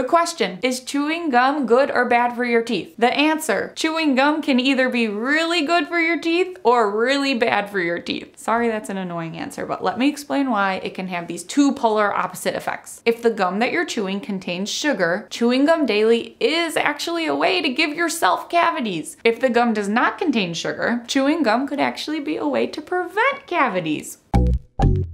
The question, is chewing gum good or bad for your teeth? The answer, chewing gum can either be really good for your teeth or really bad for your teeth. Sorry, that's an annoying answer, but let me explain why it can have these two polar opposite effects. If the gum that you're chewing contains sugar, chewing gum daily is actually a way to give yourself cavities. If the gum does not contain sugar, chewing gum could actually be a way to prevent cavities.